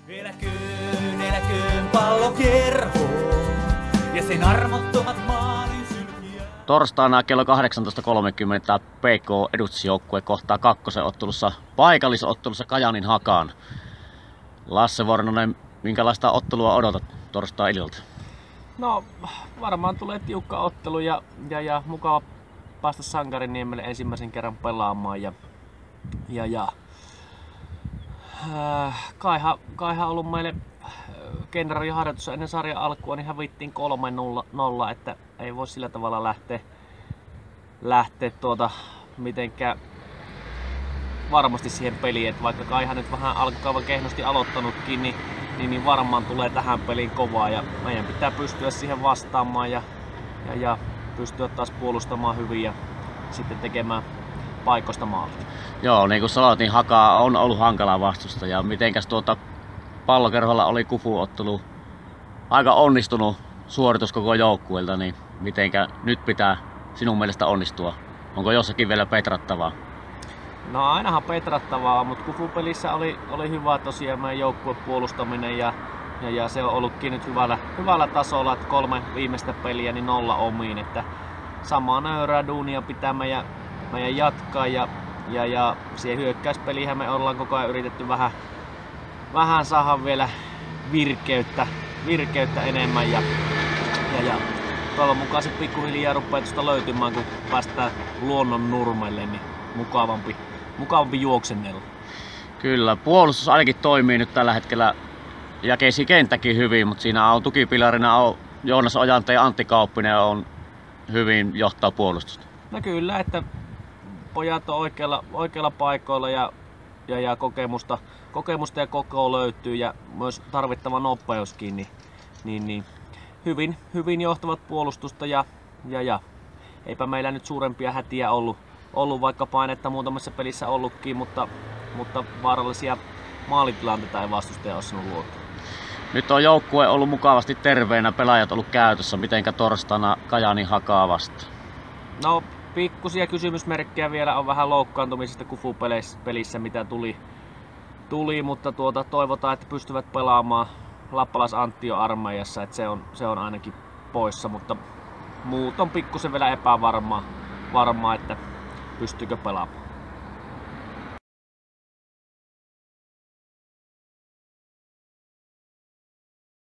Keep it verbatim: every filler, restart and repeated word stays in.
Eläköön, eläköön pallokierho ja sen armottomat maalin sylkiä. Torstaina kello kahdeksantoista kolmekymmentä P K edustusjoukkue kohtaa kakkosen ottelussa, paikallisottelussa Kajaanin Hakaan. Lasse Vornonen, minkälaista ottelua odotat torstai-illalta? No varmaan tulee tiukka ottelu ja, ja, ja mukava päästä Sankariniemelle ensimmäisen kerran pelaamaan. Ja, ja, ja, äh, kaihan, kaihan ollut meille kenraaliharjoitussa ennen sarjan alkua, niin hävittiin kolme nolla, että ei voi sillä tavalla lähteä, lähteä tuota, mitenkään varmasti siihen peliin, että vaikka Kaihan nyt vähän alkukauvan kehnosti aloittanutkin, niin, niin, niin varmaan tulee tähän peliin kovaa ja meidän pitää pystyä siihen vastaamaan ja, ja, ja pystyä taas puolustamaan hyvin ja sitten tekemään paikoista maalit. Joo, niin kuin sanoit, niin Haka on ollut hankala vastusta ja mitenkäs tuota Pallokerholla oli Kufu-ottelu aika onnistunut suoritus koko joukkueelta, niin mitenkä nyt pitää sinun mielestä onnistua? Onko jossakin vielä petrattavaa? No ainahan petrattavaa, mutta Kufu-pelissä oli, oli hyvä tosiaan meidän joukkueen puolustaminen ja, ja, ja se on ollutkin nyt hyvällä, hyvällä tasolla, että kolme viimeistä peliä niin nolla omiin, että samaa nöyrää duunia pitää meidän, meidän jatkaa ja, ja, ja siihen hyökkäyspeliinhän me ollaan koko ajan yritetty vähän, vähän saada vielä virkeyttä, virkeyttä enemmän ja, ja, ja toivon mukaan se pikkuhiljaa rupeaa tuosta löytymään, kun päästään luonnon nurmelle, niin mukavampi, mukavampi juoksennella. Kyllä, puolustus ainakin toimii nyt tällä hetkellä ja keisi kenttäkin hyvin, mutta siinä on tukipilarina on Joonas Ojante ja Antti Kauppinen on hyvin johtaa puolustusta. No kyllä, että pojat on oikealla, oikealla paikoilla ja, ja, ja kokemusta, kokemusta ja koko löytyy ja myös tarvittava nopeuskin, niin, niin, niin hyvin, hyvin johtavat puolustusta ja, ja, ja eipä meillä nyt suurempia hätiä ollut, ollut vaikka painetta muutamassa pelissä ollutkin, mutta, mutta vaarallisia maalitilanteita ei vastustaja ole saanut luottaa. Nyt on joukkue ollut mukavasti terveenä, pelaajat ollut käytössä. Mitenkä torstaina Kajaanin Hakaa vastaan? No pikkusia kysymysmerkkejä vielä on vähän loukkaantumisesta Kufu-pelissä mitä tuli, tuli mutta tuota, toivotaan, että pystyvät pelaamaan. Lappalais Antti on armeijassa, että se on, se on ainakin poissa, mutta muut on pikkusen vielä epävarmaa, varmaa, että pystyykö pelaamaan.